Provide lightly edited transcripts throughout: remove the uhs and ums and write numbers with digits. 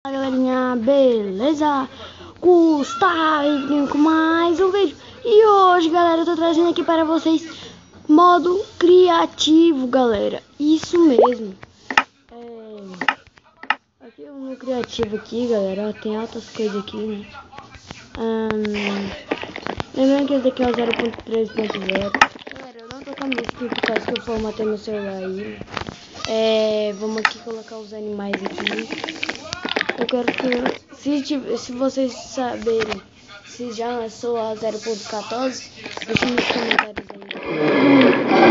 Fala galerinha, beleza? Gustavo com mais um vídeo. E hoje galera, eu tô trazendo aqui para vocês modo criativo, galera. Isso mesmo. Aqui é o meu criativo aqui, galera. Tem altas coisas aqui, né? Lembrando que esse daqui é o 0.3.0. Galera, eu não tô com a música por causa que eu formatei meu celular aí. Vamos aqui colocar os animais aqui. Eu quero que, se vocês saberem se já lançou a 0.14, deixem nos comentários aí.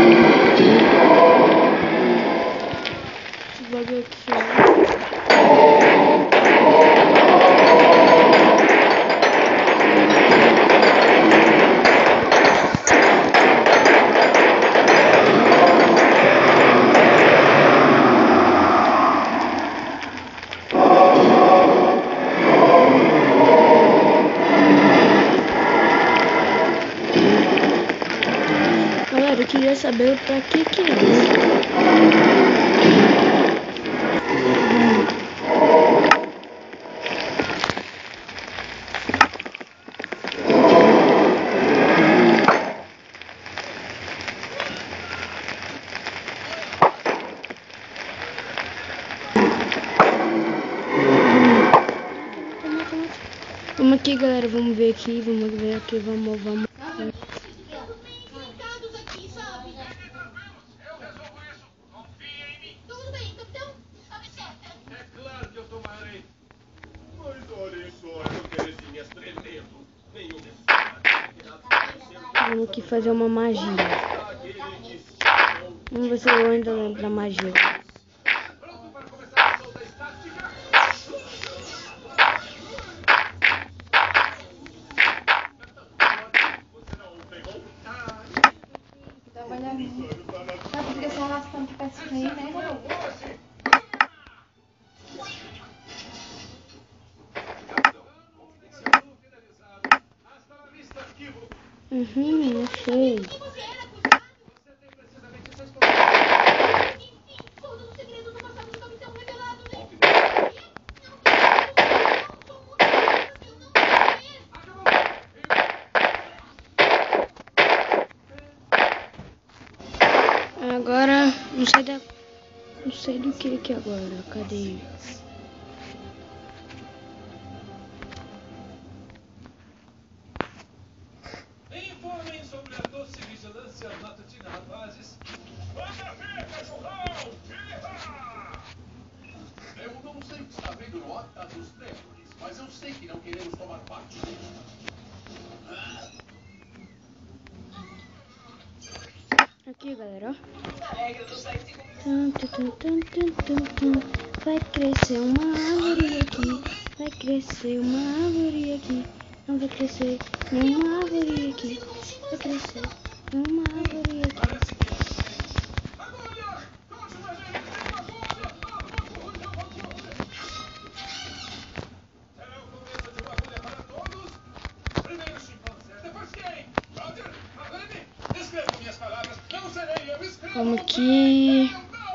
Esse bagulho aqui, galera, eu queria saber pra que é isso. Vamos aqui, galera, vamos ver aqui, vamos. Vamos aqui fazer uma magia. Vamos ver se eu ainda lembro da magia. Sabe, fica se arrastando pra esse trem, né, galera? Eu sei. Agora, não sei do que aqui agora. Cadê? Informem sobre a doce vigilância matutina, rapazes. Manda ver, cachorrão! Eu não sei o que está vendo no Ata dos Démones, mas eu sei que não queremos tomar parte disso. Aqui, galera, ó. Vai crescer uma árvore aqui. Vai crescer uma árvore aqui. Não vai crescer nenhuma árvore aqui. Vai crescer uma árvore aqui. Vamos aqui.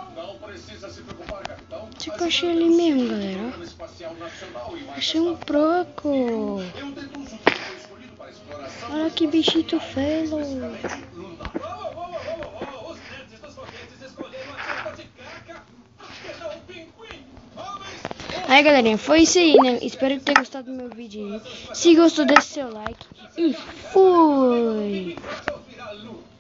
Tipo, eu achei ele mesmo, galera. Achei um porco. Olha que bichito feio. Aí, galerinha, foi isso aí, né? Espero que tenha gostado do meu vídeo aí. Se gostou, deixe seu like. E fui!